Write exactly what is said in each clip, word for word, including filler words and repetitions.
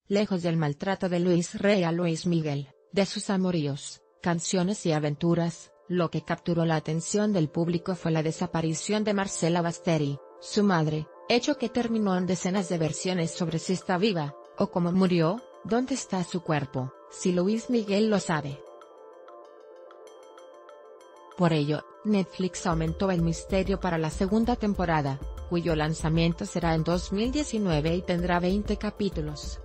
lejos del maltrato de Luis Rey a Luis Miguel, de sus amoríos, canciones y aventuras, lo que capturó la atención del público fue la desaparición de Marcela Basteri, su madre, hecho que terminó en decenas de versiones sobre si está viva, o cómo murió, dónde está su cuerpo, si Luis Miguel lo sabe. Por ello, Netflix aumentó el misterio para la segunda temporada, cuyo lanzamiento será en dos mil diecinueve y tendrá veinte capítulos.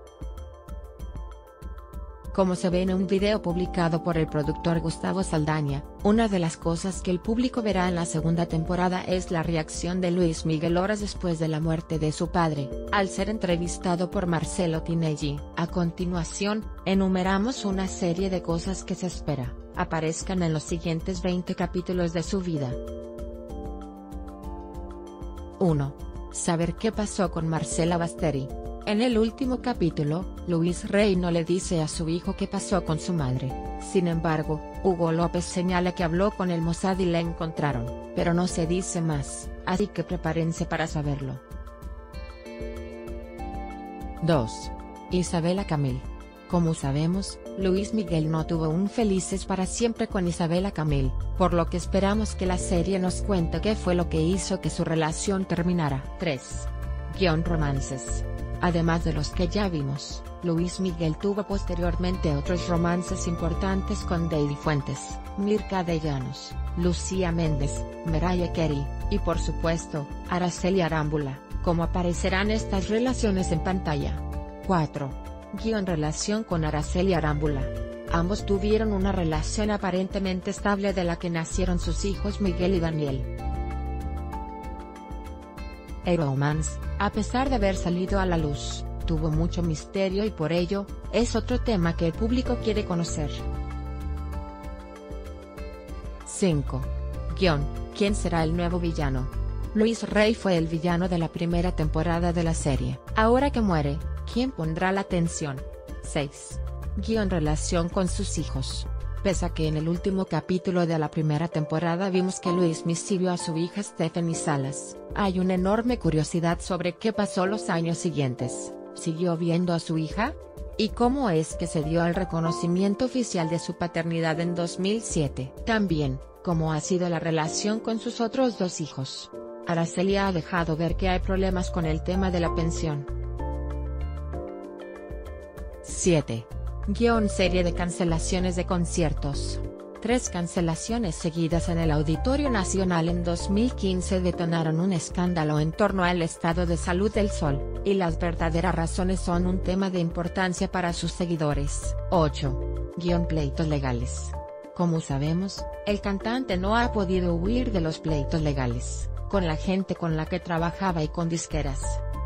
Como se ve en un video publicado por el productor Gustavo Saldaña, una de las cosas que el público verá en la segunda temporada es la reacción de Luis Miguel horas después de la muerte de su padre, al ser entrevistado por Marcelo Tinelli. A continuación, enumeramos una serie de cosas que se espera aparezcan en los siguientes veinte capítulos de su vida. uno. Saber qué pasó con Marcela Basteri. En el último capítulo, Luis Rey no le dice a su hijo qué pasó con su madre. Sin embargo, Hugo López señala que habló con el Mossad y la encontraron, pero no se dice más, así que prepárense para saberlo. dos. Isabela Camil. Como sabemos, Luis Miguel no tuvo un felices para siempre con Isabela Camil, por lo que esperamos que la serie nos cuente qué fue lo que hizo que su relación terminara. tres. Guión romances. Además de los que ya vimos, Luis Miguel tuvo posteriormente otros romances importantes con Deidy Fuentes, Mirka de Llanos, Lucía Méndez, Mariah Carey, y por supuesto, Araceli Arámbula. ¿Cómo aparecerán estas relaciones en pantalla? cuatro. Guión relación con Araceli Arámbula. Ambos tuvieron una relación aparentemente estable de la que nacieron sus hijos Miguel y Daniel. El romance, a pesar de haber salido a la luz, tuvo mucho misterio y por ello, es otro tema que el público quiere conocer. cinco. Guión, ¿quién será el nuevo villano? Luis Rey fue el villano de la primera temporada de la serie. Ahora que muere, ¿quién pondrá la atención? seis. Guión relación con sus hijos. Pese a que en el último capítulo de la primera temporada vimos que Luis recibió a su hija Stephanie Salas, hay una enorme curiosidad sobre qué pasó los años siguientes. ¿Siguió viendo a su hija? ¿Y cómo es que se dio el reconocimiento oficial de su paternidad en dos mil siete? También, ¿cómo ha sido la relación con sus otros dos hijos? Araceli ha dejado ver que hay problemas con el tema de la pensión. siete. Guión serie de cancelaciones de conciertos. Tres cancelaciones seguidas en el Auditorio Nacional en dos mil quince detonaron un escándalo en torno al estado de salud del Sol, y las verdaderas razones son un tema de importancia para sus seguidores. ocho. Guión pleitos legales. Como sabemos, el cantante no ha podido huir de los pleitos legales, con la gente con la que trabajaba y con disqueras.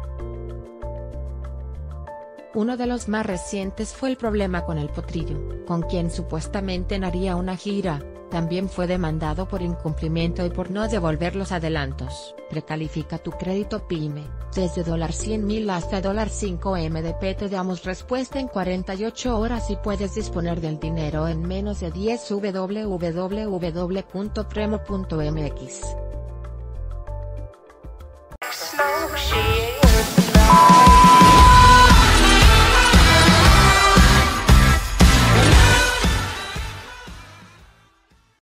Uno de los más recientes fue el problema con El Potrillo, con quien supuestamente haría una gira. También fue demandado por incumplimiento y por no devolver los adelantos. Precalifica tu crédito PYME, desde cien mil hasta cinco M D P te damos respuesta en cuarenta y ocho horas y puedes disponer del dinero en menos de diez. w w w punto premo punto m x